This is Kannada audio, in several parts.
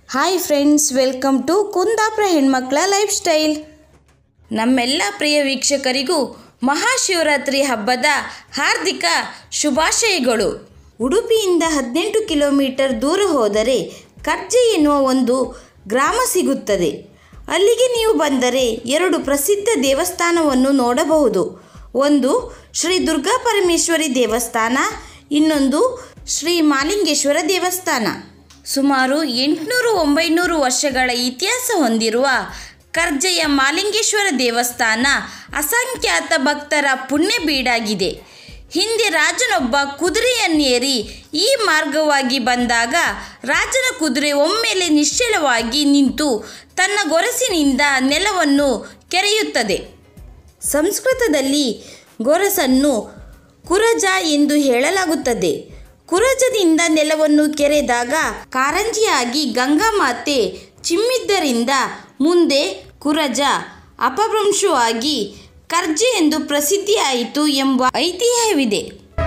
Hi friends, welcome to Kundapura ಹೆಣ್ಮಕ್ಳ ಲೈಫ್ ಸ್ಟೈಲ್. ನಮ್ಮೆಲ್ಲ ಪ್ರಿಯ ವೀಕ್ಷಕರಿಗೂ ಮಹಾಶಿವರಾತ್ರಿ ಹಬ್ಬದ ಹಾರ್ದಿಕ ಶುಭಾಶಯಗಳು. ಉಡುಪಿಯಿಂದ 18 ಕಿಲೋಮೀಟರ್ ದೂರ ಹೋದರೆ ಕರ್ಜೆ ಎನ್ನುವ ಒಂದು ಗ್ರಾಮ ಸಿಗುತ್ತದೆ. ಅಲ್ಲಿಗೆ ನೀವು ಬಂದರೆ 2 ಪ್ರಸಿದ್ಧ ದೇವಸ್ಥಾನವನ್ನು ನೋಡಬಹುದು. ಒಂದು ಶ್ರೀ ದುರ್ಗಾ ಪರಮೇಶ್ವರಿ ದೇವಸ್ಥಾನ, ಇನ್ನೊಂದು ಶ್ರೀ ಮಹಾಲಿಂಗೇಶ್ವರ ದೇವಸ್ಥಾನ. ಸುಮಾರು 800-900 ವರ್ಷಗಳ ಇತಿಹಾಸ ಹೊಂದಿರುವ ಕರ್ಜೆಯ ಮಹಾಲಿಂಗೇಶ್ವರ ದೇವಸ್ಥಾನ ಅಸಂಖ್ಯಾತ ಭಕ್ತರ ಪುಣ್ಯ ಬೀಡಾಗಿದೆ. ಹಿಂದೆ ರಾಜನೊಬ್ಬ ಕುದುರೆಯನ್ನೇರಿ ಈ ಮಾರ್ಗವಾಗಿ ಬಂದಾಗ ರಾಜನ ಕುದುರೆ ಒಮ್ಮೆಲೆ ನಿಶ್ಚಲವಾಗಿ ನಿಂತು ತನ್ನ ಗೊರಸಿನಿಂದ ನೆಲವನ್ನು ಕೆರೆಯುತ್ತದೆ. ಸಂಸ್ಕೃತದಲ್ಲಿ ಗೊರಸನ್ನು ಕುರಜ ಎಂದು ಹೇಳಲಾಗುತ್ತದೆ. ಕುರಜದಿಂದ ನೆಲವನ್ನು ಕೆರೆದಾಗ ಕಾರಂಜಿಯಾಗಿ ಗಂಗಾಮಾತೆ ಚಿಮ್ಮಿದ್ದರಿಂದ ಮುಂದೆ ಕುರಜ ಅಪಭ್ರಂಶವಾಗಿ ಕರ್ಜೆ ಎಂದು ಪ್ರಸಿದ್ಧಿಯಾಯಿತು ಎಂಬ ಐತಿಹ್ಯವಿದೆ.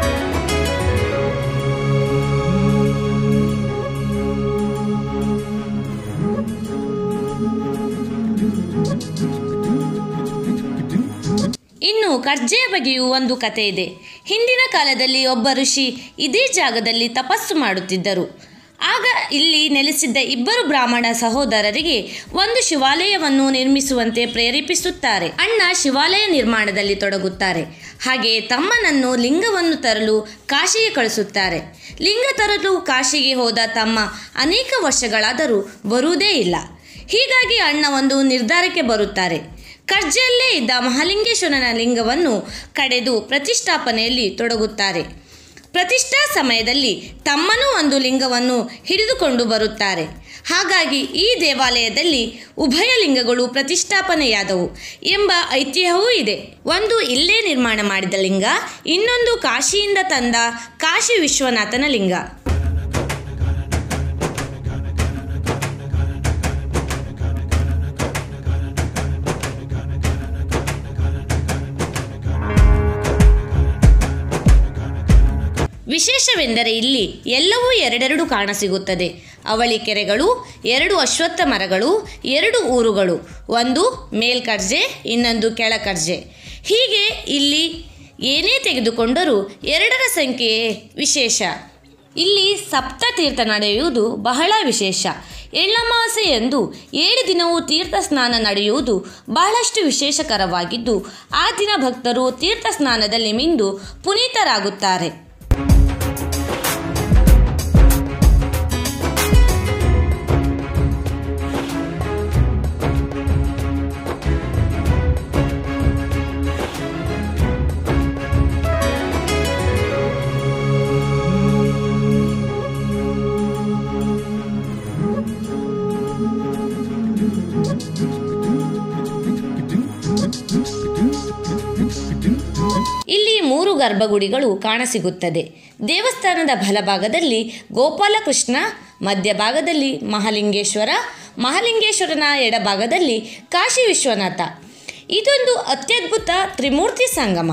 ಇನ್ನು ಕರ್ಜೆಯ ಬಗ್ಗೆಯೂ ಒಂದು ಕಥೆ ಇದೆ. ಹಿಂದಿನ ಕಾಲದಲ್ಲಿ ಒಬ್ಬ ಋಷಿ ಇದೇ ಜಾಗದಲ್ಲಿ ತಪಸ್ಸು ಮಾಡುತ್ತಿದ್ದರು. ಆಗ ಇಲ್ಲಿ ನೆಲೆಸಿದ್ದ 2 ಬ್ರಾಹ್ಮಣ ಸಹೋದರರಿಗೆ ಒಂದು ಶಿವಾಲಯವನ್ನು ನಿರ್ಮಿಸುವಂತೆ ಪ್ರೇರೇಪಿಸುತ್ತಾರೆ. ಅಣ್ಣ ಶಿವಾಲಯ ನಿರ್ಮಾಣದಲ್ಲಿ ತೊಡಗುತ್ತಾರೆ. ಹಾಗೆಯೇ ತಮ್ಮನನ್ನು ಲಿಂಗವನ್ನು ತರಲು ಕಾಶಿಗೆ ಕಳಿಸುತ್ತಾರೆ. ಲಿಂಗ ತರಲು ಕಾಶಿಗೆ ಹೋದ ತಮ್ಮ ಅನೇಕ ವರ್ಷಗಳಾದರೂ ಬರುವುದೇ ಇಲ್ಲ. ಹೀಗಾಗಿ ಅಣ್ಣ ಒಂದು ನಿರ್ಧಾರಕ್ಕೆ ಬರುತ್ತಾರೆ. ಕರ್ಜೆಯಲ್ಲೇ ಇದ್ದ ಮಹಾಲಿಂಗೇಶ್ವರನ ಲಿಂಗವನ್ನು ಕಡೆದು ಪ್ರತಿಷ್ಠಾಪನೆಯಲ್ಲಿ ತೊಡಗುತ್ತಾರೆ. ಪ್ರತಿಷ್ಠಾ ಸಮಯದಲ್ಲಿ ತಮ್ಮನೂ ಒಂದು ಲಿಂಗವನ್ನು ಹಿಡಿದುಕೊಂಡು ಬರುತ್ತಾರೆ. ಹಾಗಾಗಿ ಈ ದೇವಾಲಯದಲ್ಲಿ ಉಭಯ ಲಿಂಗಗಳು ಪ್ರತಿಷ್ಠಾಪನೆಯಾದವು ಎಂಬ ಐತಿಹ್ಯವೂ ಇದೆ. ಒಂದು ಇಲ್ಲೇ ನಿರ್ಮಾಣ ಮಾಡಿದ ಲಿಂಗ, ಇನ್ನೊಂದು ಕಾಶಿಯಿಂದ ತಂದ ಕಾಶಿ ವಿಶ್ವನಾಥನ ಲಿಂಗ. ವಿಶೇಷವೆಂದರೆ ಇಲ್ಲಿ ಎಲ್ಲವೂ ಎರಡೆರಡು ಕಾಣಸಿಗುತ್ತದೆ. ಅವಳಿ ಕೆರೆಗಳು, 2 ಅಶ್ವತ್ಥ ಮರಗಳು, 2 ಊರುಗಳು, ಒಂದು ಮೇಲ್ಕರ್ಜೆ, ಇನ್ನೊಂದು ಕೆಳಕರ್ಜೆ. ಹೀಗೆ ಇಲ್ಲಿ ಏನೇ ತೆಗೆದುಕೊಂಡರೂ 2ರ ಸಂಖ್ಯೆಯೇ ವಿಶೇಷ. ಇಲ್ಲಿ ಸಪ್ತತೀರ್ಥ ನಡೆಯುವುದು ಬಹಳ ವಿಶೇಷ. ಎಳ್ಳಮಾವಾಸ್ಯೆಯಂದು 7 ದಿನವೂ ತೀರ್ಥ ಸ್ನಾನ ನಡೆಯುವುದು ಬಹಳಷ್ಟು ವಿಶೇಷಕರವಾಗಿದ್ದು, ಆ ದಿನ ಭಕ್ತರು ತೀರ್ಥ ಸ್ನಾನದಲ್ಲಿ ಮಿಂದು ಪುನೀತರಾಗುತ್ತಾರೆ. ಇಲ್ಲಿ 3 ಗರ್ಭಗುಡಿಗಳು ಕಾಣಸಿಗುತ್ತದೆ. ದೇವಸ್ಥಾನದ ಬಲಭಾಗದಲ್ಲಿ ಗೋಪಾಲಕೃಷ್ಣ, ಮಧ್ಯಭಾಗದಲ್ಲಿ ಮಹಾಲಿಂಗೇಶ್ವರ, ಮಹಾಲಿಂಗೇಶ್ವರನ ಎಡಭಾಗದಲ್ಲಿ ಕಾಶಿ ವಿಶ್ವನಾಥ. ಇದೊಂದು ಅತ್ಯದ್ಭುತ ತ್ರಿಮೂರ್ತಿ ಸಂಗಮ.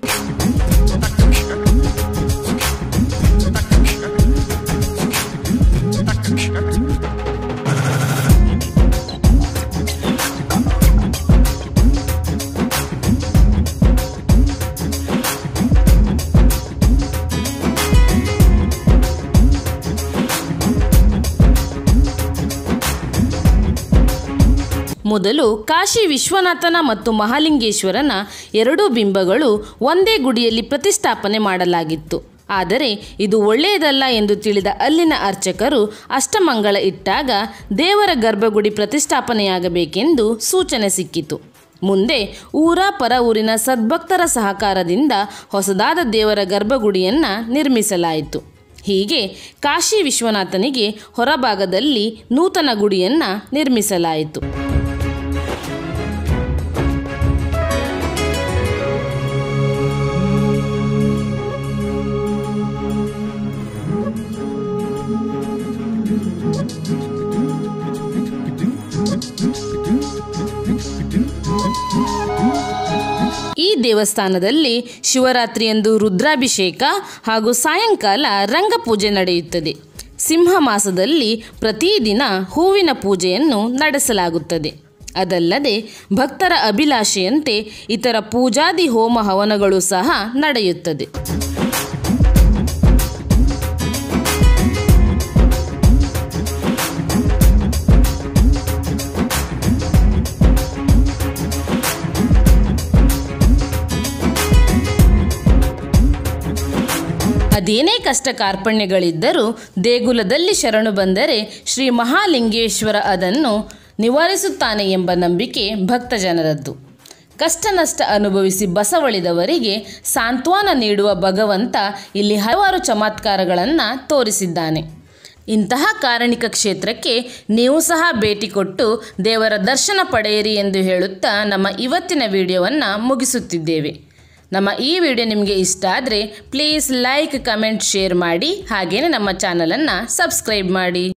ಮೊದಲು ಕಾಶಿ ವಿಶ್ವನಾಥನ ಮತ್ತು ಮಹಾಲಿಂಗೇಶ್ವರನ 2 ಬಿಂಬಗಳು ಒಂದೇ ಗುಡಿಯಲ್ಲಿ ಪ್ರತಿಷ್ಠಾಪನೆ ಮಾಡಲಾಗಿತ್ತು. ಆದರೆ ಇದು ಒಳ್ಳೆಯದಲ್ಲ ಎಂದು ತಿಳಿದ ಅಲ್ಲಿನ ಅರ್ಚಕರು ಅಷ್ಟಮಂಗಳ ಇಟ್ಟಾಗ ದೇವರ ಗರ್ಭಗುಡಿ ಪ್ರತಿಷ್ಠಾಪನೆಯಾಗಬೇಕೆಂದು ಸೂಚನೆ ಸಿಕ್ಕಿತು. ಮುಂದೆ ಊರ ಪರ ಊರಿನ ಸದ್ಭಕ್ತರ ಸಹಕಾರದಿಂದ ಹೊಸದಾದ ದೇವರ ಗರ್ಭಗುಡಿಯನ್ನು ನಿರ್ಮಿಸಲಾಯಿತು. ಹೀಗೆ ಕಾಶಿ ವಿಶ್ವನಾಥನಿಗೆ ಹೊರಭಾಗದಲ್ಲಿ ನೂತನ ಗುಡಿಯನ್ನು ನಿರ್ಮಿಸಲಾಯಿತು. ಈ ದೇವಸ್ಥಾನದಲ್ಲಿ ಶಿವರಾತ್ರಿಯಂದು ರುದ್ರಾಭಿಷೇಕ ಹಾಗೂ ಸಾಯಂಕಾಲ ರಂಗಪೂಜೆ ನಡೆಯುತ್ತದೆ. ಸಿಂಹ ಮಾಸದಲ್ಲಿ ಪ್ರತಿದಿನ ಹೂವಿನ ಪೂಜೆಯನ್ನು ನಡೆಸಲಾಗುತ್ತದೆ. ಅದಲ್ಲದೆ ಭಕ್ತರ ಅಭಿಲಾಷೆಯಂತೆ ಇತರ ಪೂಜಾದಿ ಹೋಮ ಹವನಗಳು ಸಹ ನಡೆಯುತ್ತದೆ. ಅದೇನೇ ಕಷ್ಟ ಕಾರ್ಪಣ್ಯಗಳಿದ್ದರೂ ದೇಗುಲದಲ್ಲಿ ಶರಣು ಬಂದರೆ ಶ್ರೀ ಮಹಾಲಿಂಗೇಶ್ವರ ಅದನ್ನು ನಿವಾರಿಸುತ್ತಾನೆ ಎಂಬ ನಂಬಿಕೆ ಭಕ್ತ ಜನರದ್ದು. ಕಷ್ಟ ನಷ್ಟ ಅನುಭವಿಸಿ ಬಸವಳಿದವರಿಗೆ ಸಾಂತ್ವನ ನೀಡುವ ಭಗವಂತ ಇಲ್ಲಿ ಹಲವಾರು ಚಮತ್ಕಾರಗಳನ್ನು ತೋರಿಸಿದ್ದಾನೆ. ಇಂತಹ ಕಾರಣಿಕ ಕ್ಷೇತ್ರಕ್ಕೆ ನೀವು ಸಹ ಭೇಟಿ ಕೊಟ್ಟು ದೇವರ ದರ್ಶನ ಪಡೆಯಿರಿ ಎಂದು ಹೇಳುತ್ತಾ ನಮ್ಮ ಇವತ್ತಿನ ವಿಡಿಯೋವನ್ನು ಮುಗಿಸುತ್ತಿದ್ದೇವೆ. ನಮ್ಮ ಈ ವಿಡಿಯೋ ನಿಮಗೆ ಇಷ್ಟ ಆದರೆ ಪ್ಲೀಸ್ ಲೈಕ್, ಕಮೆಂಟ್, ಶೇರ್ ಮಾಡಿ. ಹಾಗೆಯೇ ನಮ್ಮ ಚಾನಲನ್ನು ಸಬ್ಸ್ಕ್ರೈಬ್ ಮಾಡಿ.